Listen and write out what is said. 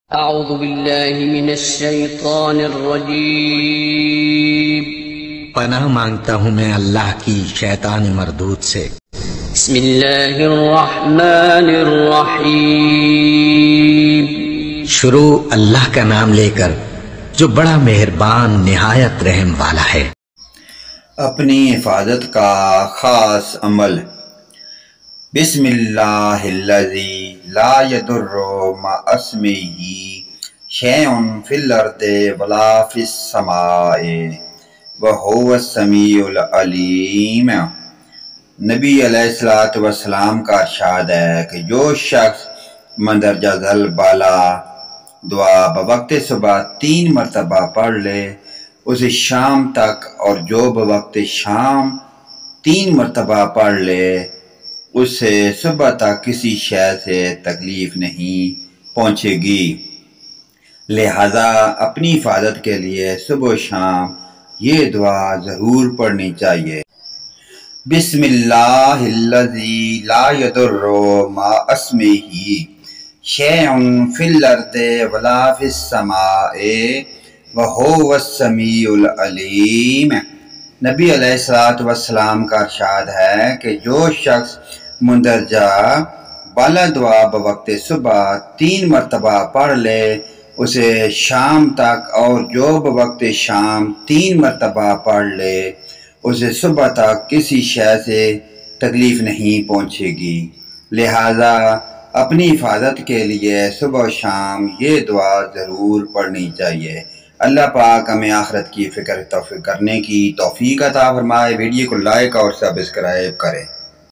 اعوذ باللہ من الشیطان الرجیم۔ پناہ مانگتا ہوں میں اللہ کی شیطان مردود سے۔ بسم اللہ الرحمن الرحیم۔ شروع اللہ کا نام لے کر جو بڑا مہربان نہایت رحم والا ہے۔ اپنی حفاظت کا خاص عمل۔ بسم اللہ الذی لا یضر مع اسمہ شیء فی الارض ولا فی السماء وہو السمیع العلیم۔ نبی علیہ السلام کا ارشاد ہے کہ جو شخص مندرجہ ذیل بالا دعا بوقت صبح 3 مرتبہ پڑھ لے اسے شام تک، اور جو بوقت شام 3 مرتبہ پڑھ لے اسے صبح تک کسی شے سے تکلیف نہیں پہنچے گی۔ لہذا اپنی حفاظت کے لیے صبح و شام یہ دعا ضرور پڑھنی چاہیے۔ بسم اللہ الذی لا یضر مع اسمہ شیء فی الارض ولا فی السماء وہو السمیع العلیم۔ نبی علیہ السلام کا ارشاد ہے کہ جو شخص مندرجہ بالا دعا بوقت صبح 3 مرتبہ پڑھ لے اسے شام تک، اور جو بوقت شام 3 مرتبہ پڑھ لے اسے صبح تک کسی شے سے تکلیف نہیں پہنچے گی۔ لہذا اپنی حفاظت کے لیے صبح و شام یہ دعا ضرور پڑھنی چاہیے۔ اللہ پاک ہمیں آخرت کی فکر توفیق کرنے کی توفیق عطا فرمائے۔ ویڈیو کو لائک اور سبسکرائب کریں۔